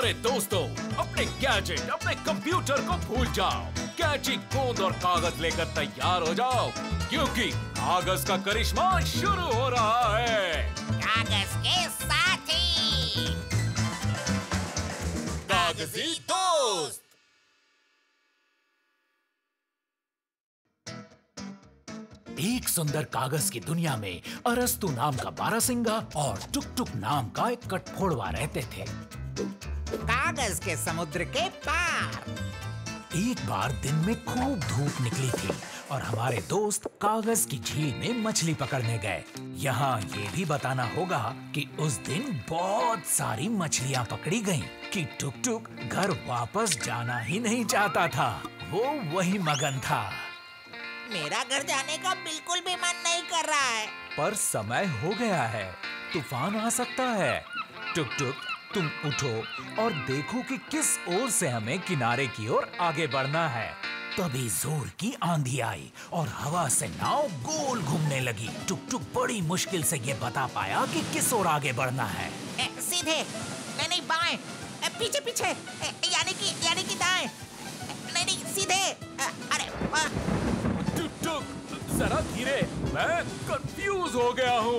अरे दोस्तों, अपने गैजेट, अपने कंप्यूटर को भूल जाओ, कैंची, गोंद और कागज लेकर तैयार हो जाओ, क्योंकि कागज का करिश्मा शुरू हो रहा है। कागज के साथी, कागजी दोस्त। एक सुंदर कागज की दुनिया में अरस्तु नाम का बारहसिंगा और टुक टुक नाम का एक कठफोड़वा रहते थे। कागज के समुद्र के पार। एक बार दिन में खूब धूप निकली थी और हमारे दोस्त कागज की झील में मछली पकड़ने गए। यहाँ ये भी बताना होगा कि उस दिन बहुत सारी मछलियाँ पकड़ी गईं कि टुक टुक घर वापस जाना ही नहीं चाहता था। वो वही मगन था। मेरा घर जाने का बिल्कुल भी मन नहीं कर रहा है। पर समय हो गया है, तूफान आ सकता है। टुक टुक, तुम उठो और देखो कि किस ओर से हमें किनारे की ओर आगे बढ़ना है। तभी जोर की आंधी आई और हवा से नाव गोल घूमने लगी। टुक टुक बड़ी मुश्किल से ये बता पाया कि किस ओर आगे बढ़ना है। सीधे, नहीं बाएं, पीछे पीछे, यानी कि दाएं, नहीं सीधे। अरे टुक टुक, जरा धीरे, मैं कंफ्यूज हो गया हूँ।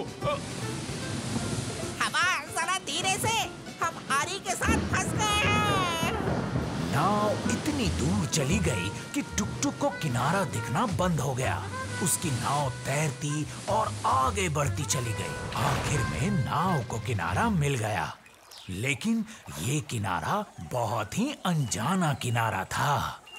हवा जरा धीरे से, हम आरी के साथ फंस गए हैं। नाव इतनी दूर चली गई कि टुक टुक को किनारा दिखना बंद हो गया। उसकी नाव तैरती और आगे बढ़ती चली गई। आखिर में नाव को किनारा मिल गया, लेकिन ये किनारा बहुत ही अनजाना किनारा था।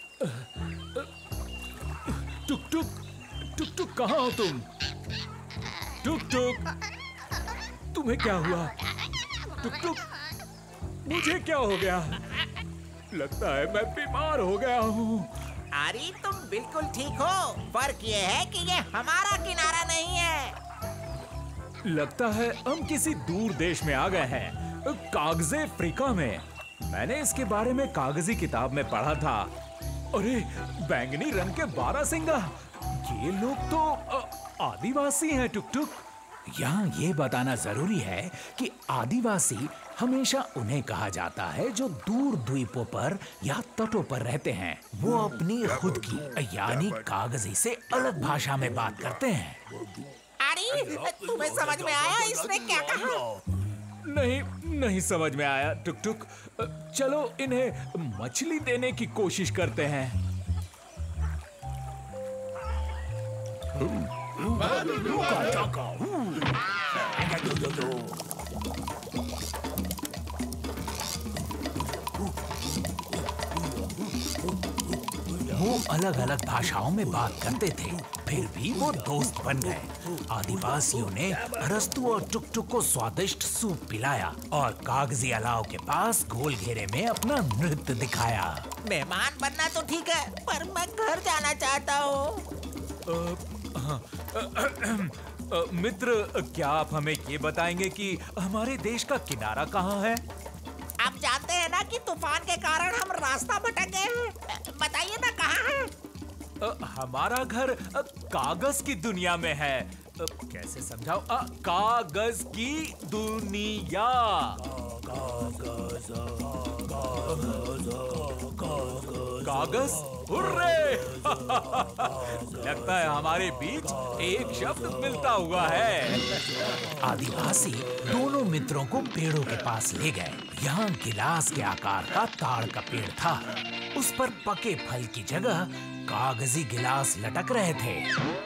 टुक टुक, टुक टुक, कहाँ हो तुम? टुक टुक, तुम्हें क्या हुआ? टुक टुक, मुझे क्या हो गया? लगता है मैं बीमार हो गया हूँ। आरी, तुम बिल्कुल ठीक हो। फर्क ये है कि ये हमारा किनारा नहीं है। लगता है हम किसी दूर देश में आ गए हैं, कागजे अफ्रीका में। मैंने इसके बारे में कागजी किताब में पढ़ा था। अरे, बैंगनी रंग के बारहसिंगा, ये लोग तो आदिवासी हैं। टुक टुक, यहाँ ये बताना जरूरी है कि आदिवासी हमेशा उन्हें कहा जाता है जो दूर द्वीपों पर या तटों पर रहते हैं। वो अपनी खुद की यानी कागजी से अलग भाषा में बात करते हैं। आरी, तुम्हें समझ में आया इसने क्या कहा? नहीं समझ में आया। टुक टुक, चलो इन्हें मछली देने की कोशिश करते हैं। वो अलग अलग भाषाओं में बात करते थे, फिर भी वो दोस्त बन गए। आदिवासियों ने अरस्तु और टुक टुक को स्वादिष्ट सूप पिलाया और कागजी अलाव के पास गोल घेरे में अपना नृत्य दिखाया। मेहमान बनना तो ठीक है, पर मैं घर जाना चाहता हूँ। मित्र, क्या आप हमें ये बताएंगे कि हमारे देश का किनारा कहाँ है? आप जानते हैं ना कि तूफान के कारण हम रास्ता भटक गए हैं। बताइए ना कहाँ है? हमारा घर कागज की दुनिया में है। कैसे समझाओ? कागज की दुनिया। कागज, हुर्रे! लगता है हमारे बीच एक शब्द मिलता हुआ है। आदिवासी दोनों मित्रों को पेड़ों के पास ले गए। यहाँ गिलास के आकार का ताड़ का पेड़ था। उस पर पके फल की जगह कागजी गिलास लटक रहे थे।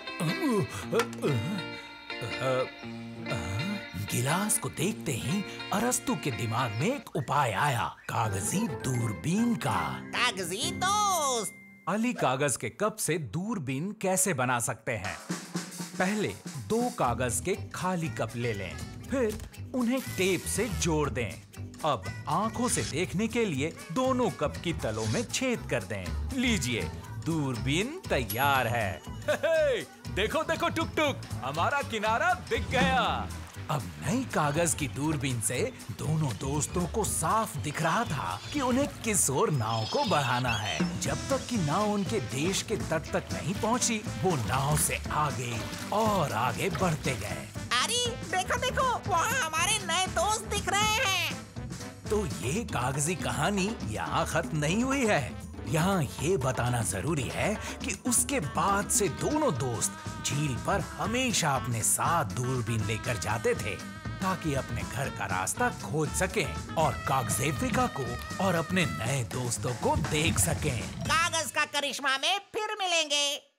गिलास को देखते ही अरस्तु के दिमाग में एक उपाय आया, कागजी दूरबीन का। कागजी दोस्त, खाली कागज के कप से दूरबीन कैसे बना सकते हैं? पहले 2 कागज के खाली कप ले लें, फिर उन्हें टेप से जोड़ दें। अब आंखों से देखने के लिए दोनों कप की तलों में छेद कर दें। लीजिए, दूरबीन तैयार है। देखो देखो टुक टुक, हमारा किनारा दिख गया। अब नई कागज की दूरबीन से दोनों दोस्तों को साफ दिख रहा था कि उन्हें किस ओर नाव को बढ़ाना है। जब तक कि नाव उनके देश के तट तक नहीं पहुंची, वो नाव से आगे और आगे बढ़ते गए। अरे देखो देखो, वहाँ हमारे नए दोस्त दिख रहे हैं। तो ये कागजी कहानी यहाँ खत्म नहीं हुई है। यहाँ ये बताना जरूरी है कि उसके बाद से दोनों दोस्त झील पर हमेशा अपने साथ दूरबीन लेकर जाते थे ताकि अपने घर का रास्ता खोज सकें और कागज अफ्रीका को और अपने नए दोस्तों को देख सकें। कागज का करिश्मा में फिर मिलेंगे।